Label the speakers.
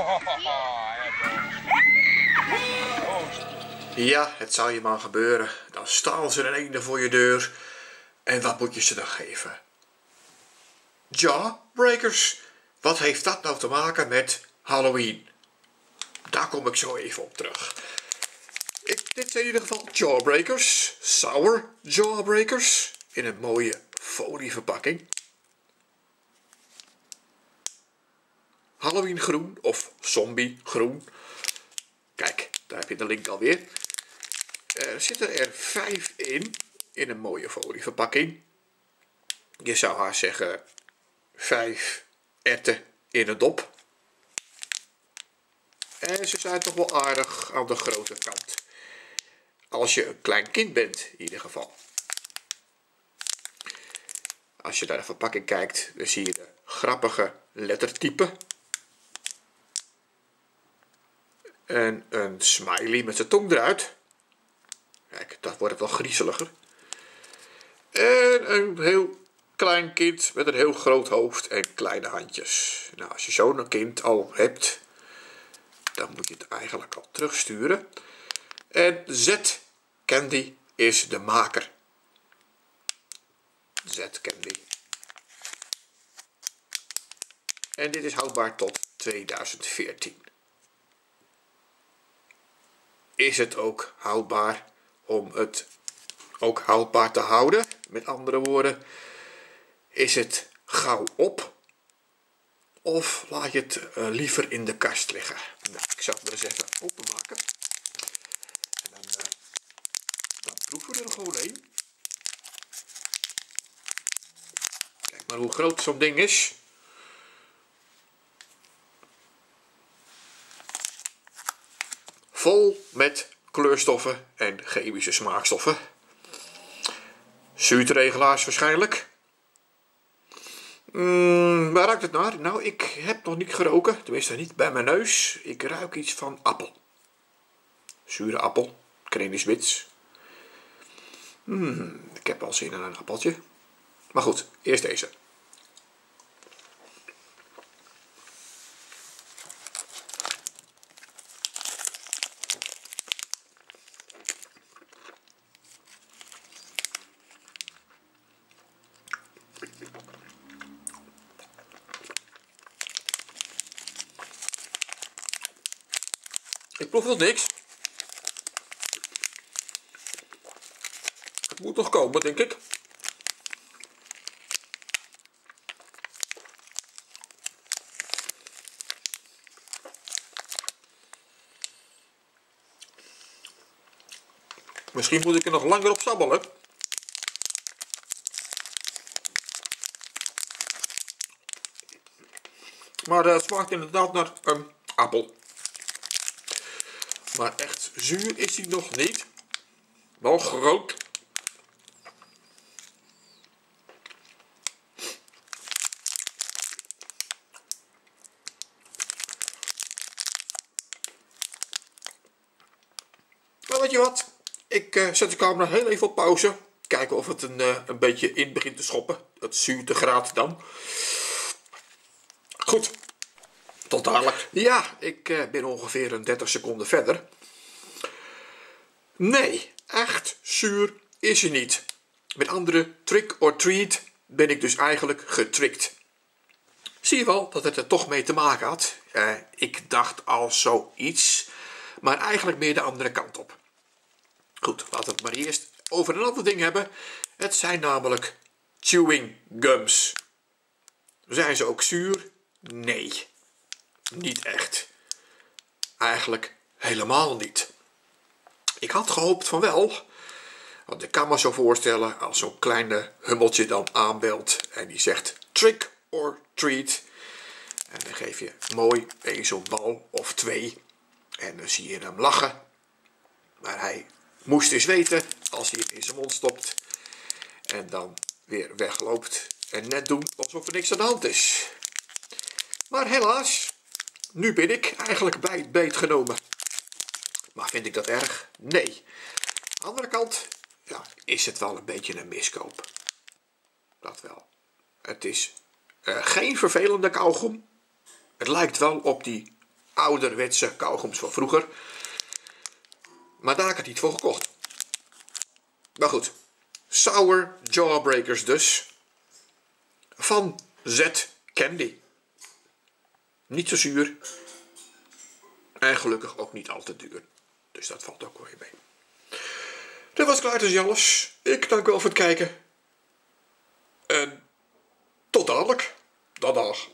Speaker 1: Ja, het zal je maar gebeuren. Dan staan ze in één voor je deur. En wat moet je ze dan geven? Jawbreakers. Wat heeft dat nou te maken met Halloween? Daar kom ik zo even op terug. Dit zijn in ieder geval Jawbreakers. Sour Jawbreakers. In een mooie folieverpakking. Halloween groen of zombie groen. Kijk, daar heb je de link alweer. Er zitten er 5 in een mooie folieverpakking. Je zou haar zeggen 5 erwten in een dop. En ze zijn toch wel aardig aan de grote kant. Als je een klein kind bent, in ieder geval. Als je naar de verpakking kijkt, dan zie je de grappige lettertypen. En een smiley met zijn tong eruit. Kijk, dat wordt het wel griezeliger. En een heel klein kind met een heel groot hoofd en kleine handjes. Nou, als je zo'n kind al hebt, dan moet je het eigenlijk al terugsturen. En Z Candy is de maker. Z Candy. En dit is houdbaar tot 2014. Is het ook houdbaar om het ook houdbaar te houden? Met andere woorden, is het gauw op? Of laat je het liever in de kast liggen? Nou, ik zal het er eens even openmaken. En dan proeven we er gewoon een. Kijk maar hoe groot zo'n ding is. Vol met kleurstoffen en chemische smaakstoffen. Zuurtegelaars waarschijnlijk. Waar ruikt het naar? Nou, ik heb nog niet geroken. Tenminste niet bij mijn neus. Ik ruik iets van appel. Zure appel. Krenisbits. Ik heb al zin in een appeltje. Maar goed, eerst deze. Ik proef nog niks. Het moet nog komen, denk ik. Misschien moet ik er nog langer op sabbelen. Maar het smaakt inderdaad naar een appel. Maar echt zuur is hij nog niet. Wel groot. Maar weet je wat? Ik zet de camera heel even op pauze. Kijken of het een beetje in begint te schoppen. Het zuurtegraad dan. Goed. Tot dadelijk. Ja, ik ben ongeveer een 30 seconden verder. Nee, echt zuur is hij niet. Met andere trick or treat ben ik dus eigenlijk getrikt. Zie je wel dat het er toch mee te maken had? Ik dacht al zoiets, maar eigenlijk meer de andere kant op. Goed, laten we het maar eerst over een ander ding hebben. Het zijn namelijk chewing gums. Zijn ze ook zuur? Nee, niet echt. Eigenlijk helemaal niet. Ik had gehoopt van wel, want ik kan me zo voorstellen als zo'n kleine hummeltje dan aanbelt en die zegt trick or treat. En dan geef je mooi zo'n bal of 2 en dan zie je hem lachen. Maar hij moest eens weten als hij het in zijn mond stopt en dan weer wegloopt en net doen alsof er niks aan de hand is. Maar helaas, nu ben ik eigenlijk bij het beet genomen. Maar vind ik dat erg? Nee. Aan de andere kant, ja, is het wel een beetje een miskoop. Dat wel. Het is geen vervelende kauwgom. Het lijkt wel op die ouderwetse kauwgoms van vroeger. Maar daar had ik het niet voor gekocht. Maar goed, Sour Jawbreakers dus. Van Z Candy. Niet zo zuur. En gelukkig ook niet al te duur. Dus dat valt ook wel weer mee. Dat was klaar, dus alles. Ik dank u wel voor het kijken. En tot dadelijk. Dag.